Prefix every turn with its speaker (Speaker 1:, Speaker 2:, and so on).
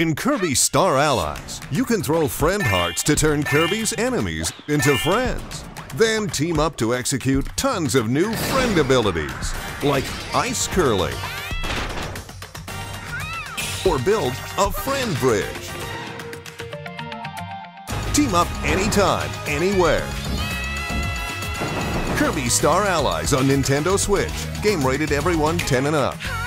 Speaker 1: In Kirby Star Allies, you can throw friend hearts to turn Kirby's enemies into friends. Then team up to execute tons of new friend abilities, like ice curling, or build a friend bridge. Team up anytime, anywhere. Kirby Star Allies on Nintendo Switch. Game rated everyone 10 and up.